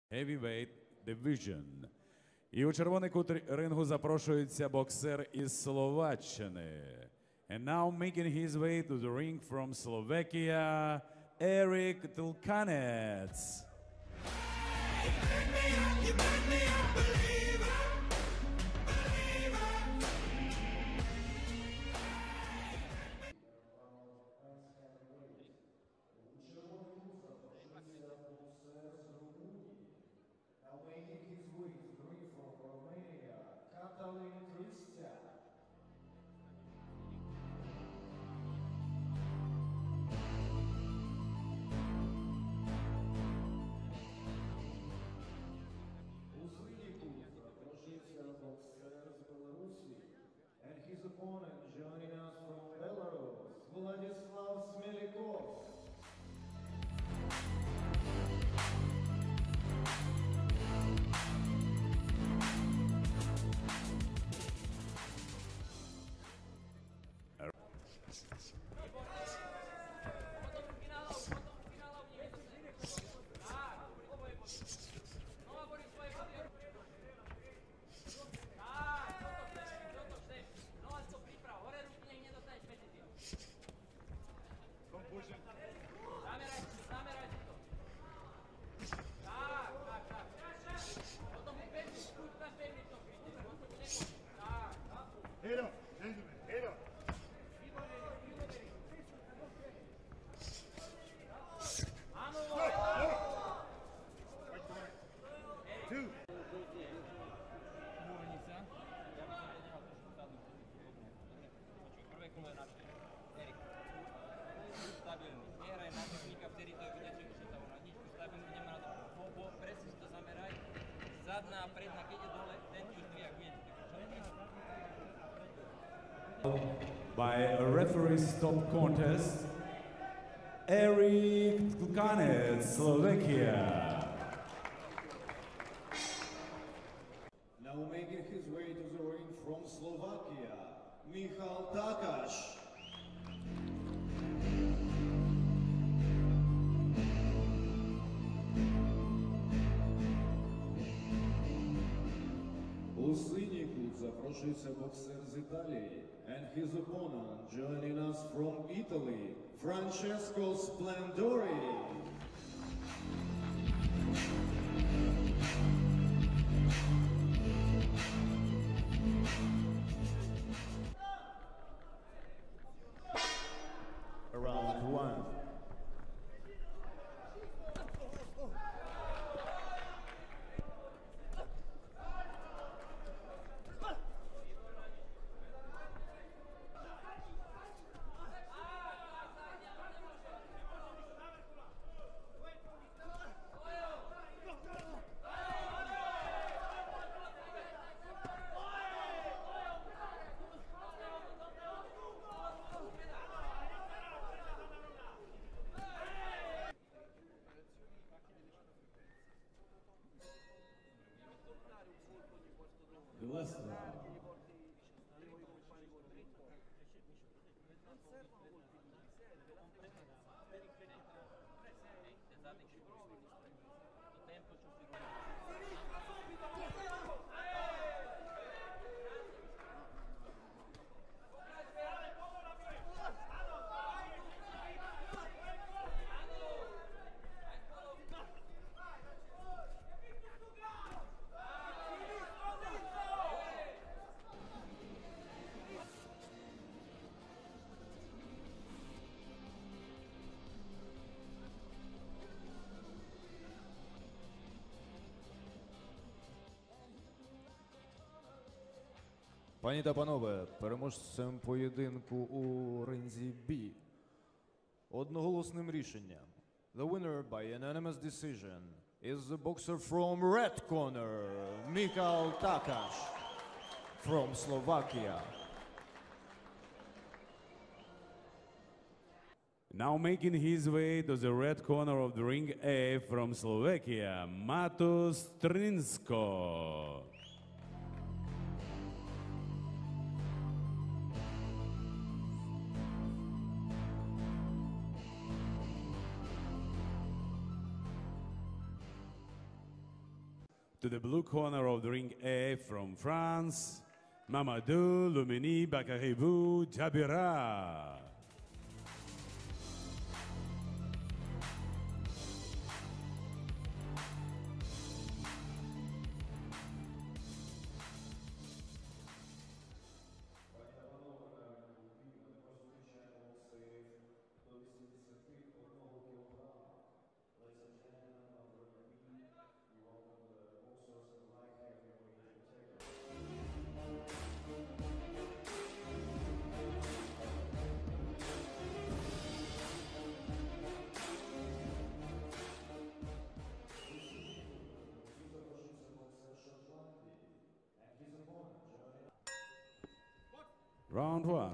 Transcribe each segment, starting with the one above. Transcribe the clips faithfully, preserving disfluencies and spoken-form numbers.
Heavyweight Division. І у червоний кут рингу запрошується боксер із Словаччини. And now making his way to the ring from Slovakia, Eric Tulkanec. And his opponent joining us from Belarus, Vladislav Smelikov. Head up, gentlemen, head up. Two. Prvé kolo je naše. Erik. Stabilný. Nehraj na technika, vtedy to je vidieť, že tam na ničku stabilný, ideme na to. Po, po, presne si to zameraj. Zadná a predná, keď je dole, ten ti už dvíjak vidieť. By a referee stop contest, Eric Tulkanec, Slovakia. Now making his way to the ring from Slovakia, Michal Takash. У синій кут запрошується боксер з Італії, and his opponent joining us from Italy, Francesco Splendori. Round one. The last round. Пані та панове, переможцем поєдинку у ринзі Бі одноголосним рішенням. The winner by unanimous decision is the boxer from red corner, Michal Takash from Slovakia. Now making his way to the red corner of the ring A from Slovakia, Matus Trinsko. To the blue corner of the ring A from France, Mamadou Lumini Bakaribou Jabira. Round one.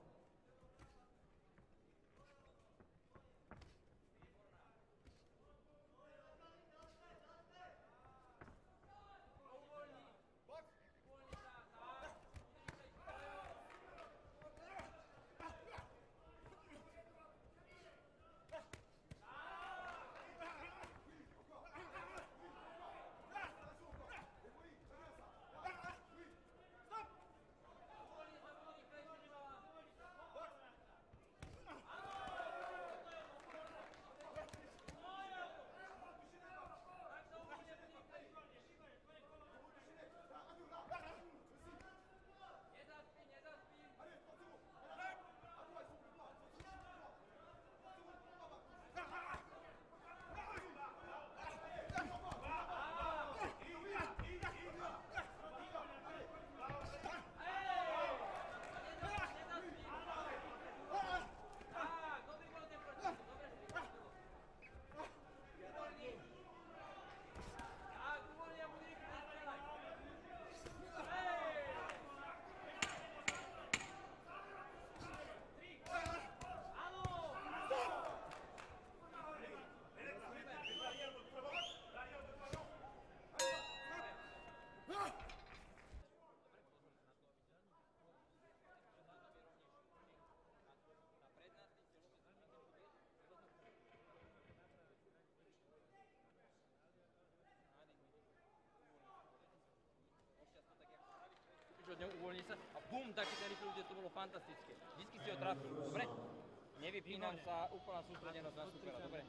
Od ňou uvoľní sa a bum, taký ten rýchly ľudia, to bolo fantastické. Vždycky si ho trafil, dobre? Nevypínam sa, úplná sústredenosť na supera, dobre?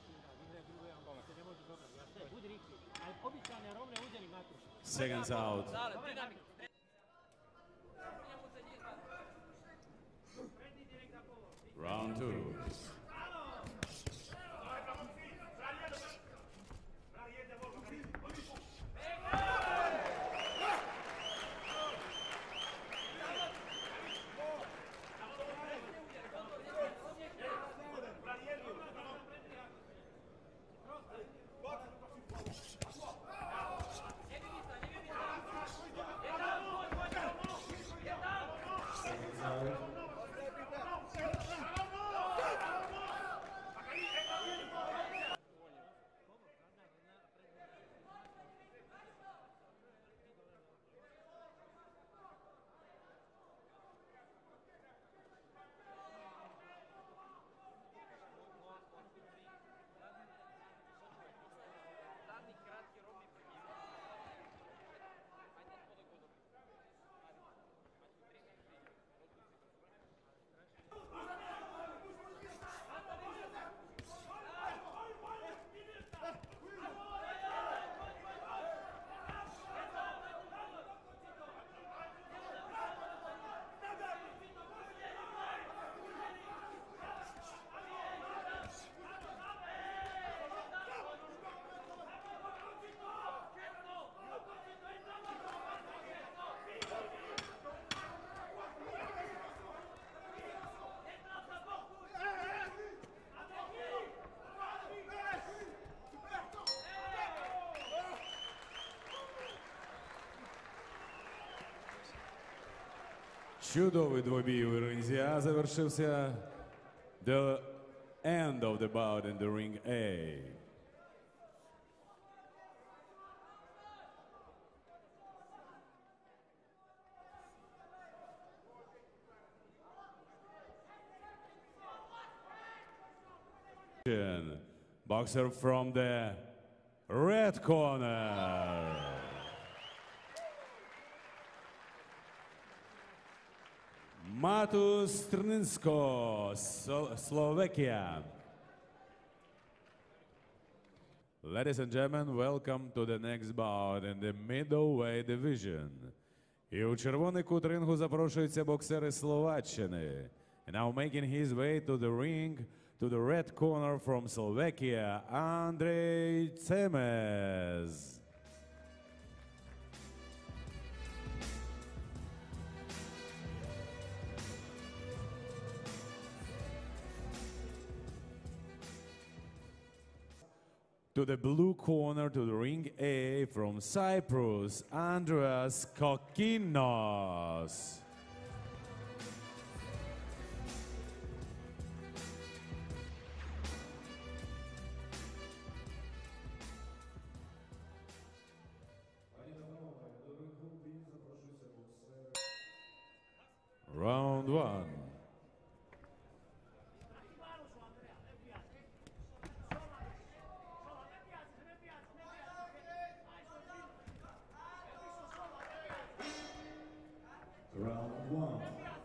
Buď rýchly, ale obyčajne rovné údery máte. Seconds out. Stále, dynamik. Round two. Чудовий двобій у ринзі А завершився. The end of the bout in the ring A. Boxer from the red corner. Matus Trninsko, Slo- Slovakia. Ladies and gentlemen, welcome to the next bout in the middleweight division. І у червоний кут рингу запрошуються боксери Словаччини. And now making his way to the ring, to the red corner from Slovakia, Andrej Temez. To the blue corner, to the ring A from Cyprus, Andreas Kokinos. Round one. Round one.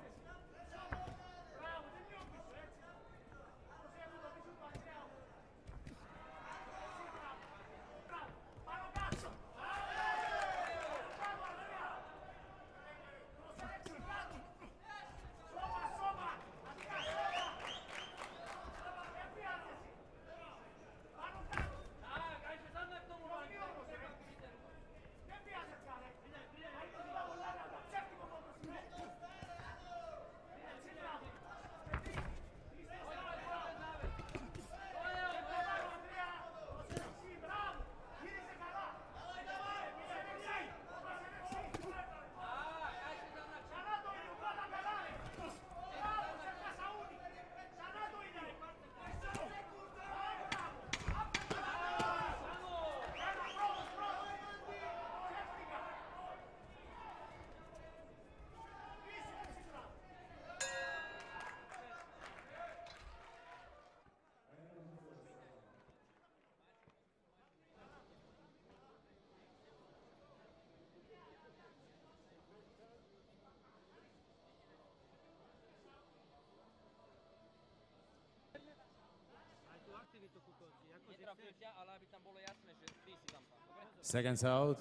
Aj tú aktivitu kukovci, akože chceš. Netrafujem ťa, ale aby tam bolo jasné, že ty si tam pán, dobre? Seconds out.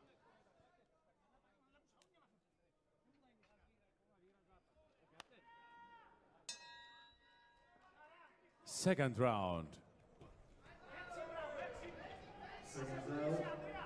Second round. Seconds out.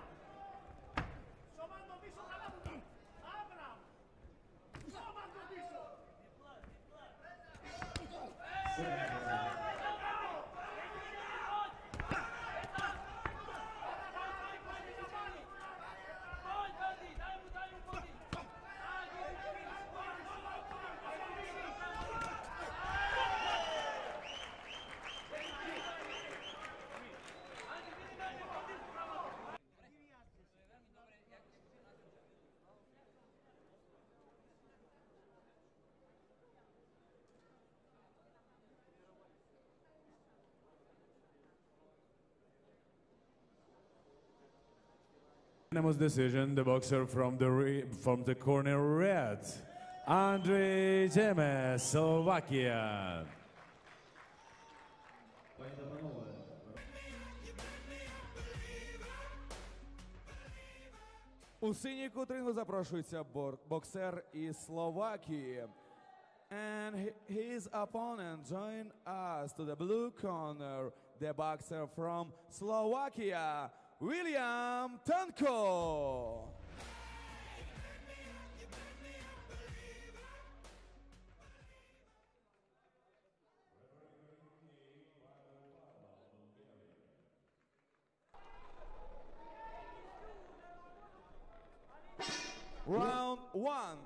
Unanimous decision, the boxer from the re- from the corner red, Andrej Temez, Slovakia. Пані та панове, У синій кут рингу запрошується бор- боксер із Словакії. And hi- his opponent join us to the blue corner, the boxer from Slovakia, William Tanko. Round one.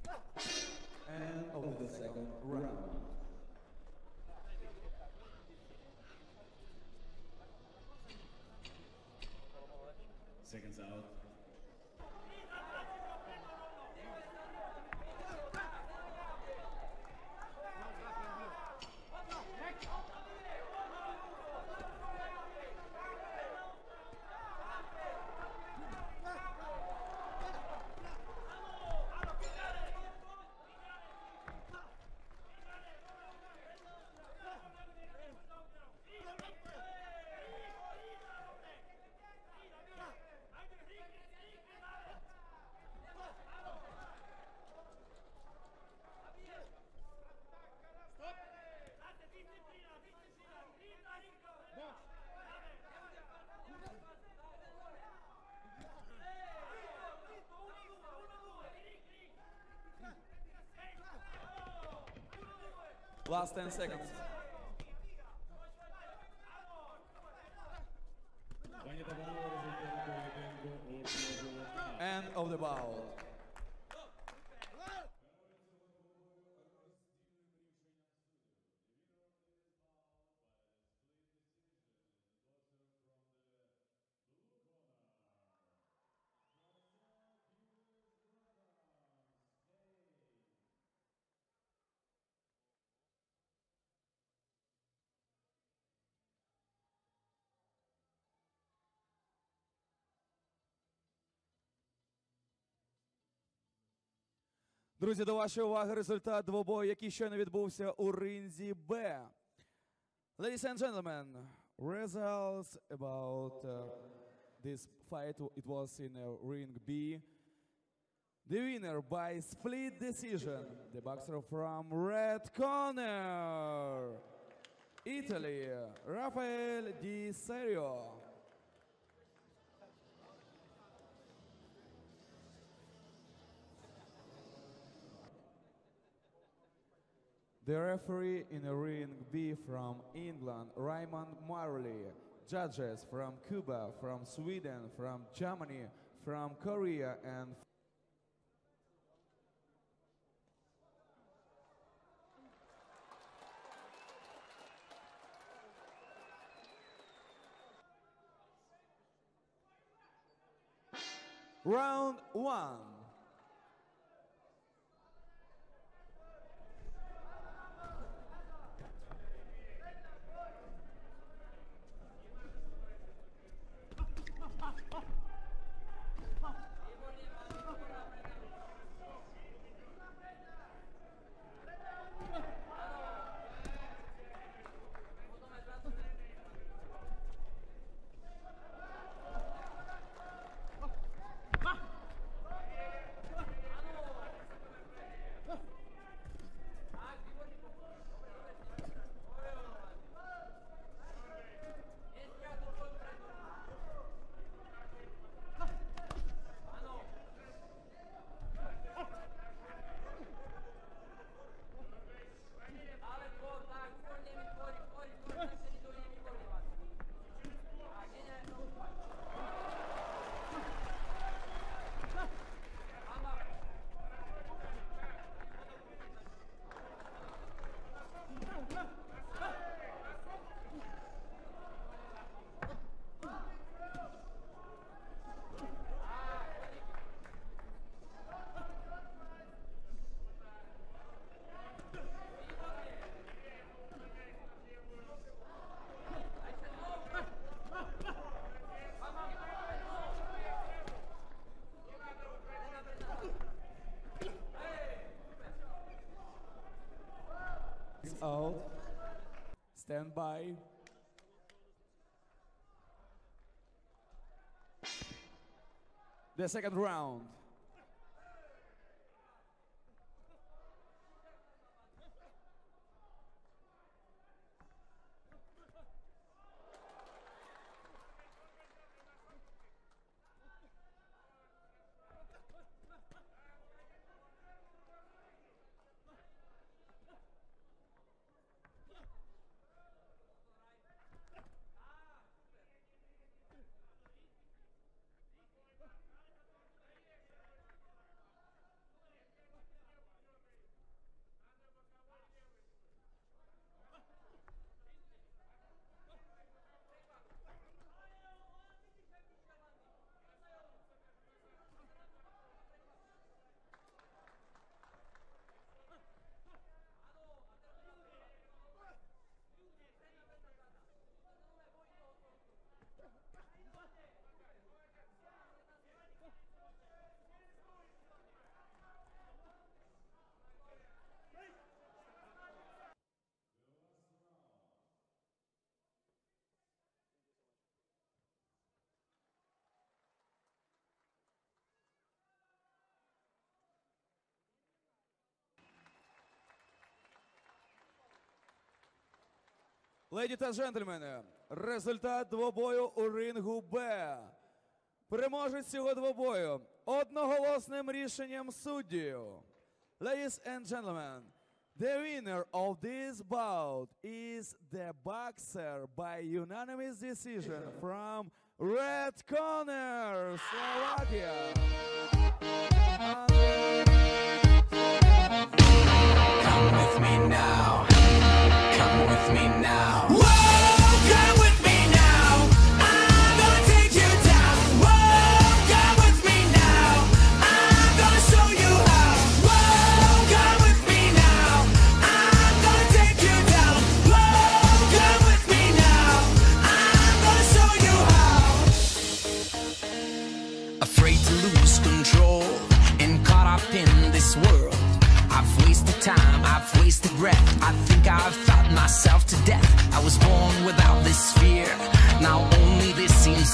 End of the second round. Seconds out. Last ten seconds. Пані та панове, результат поєдинку оголошено. End of the bout. Друзі, до вашої уваги результат двобою, який щойно відбувся у ринзі Б. Ladies and gentlemen, results about uh, this fight, it was in uh, ring B. The winner by split decision, the boxer from red corner, Italy, Rafael Di Serio. The referee in the ring B from England, Raymond Marley. Judges from Cuba, from Sweden, from Germany, from Korea, and round one. Out. Stand by. The second round. Леді та джентльмени, результат двобою у рингу Б. Переможець цього двобою одноголосним рішенням суддів. Ladies and gentlemen, the winner of this bout is the boxer by unanimous decision from Red Corner, Slovakia. Come with me now. Come with me now. Time, I've wasted breath. I think I've thought myself to death. I was born without this fear. Now only this seems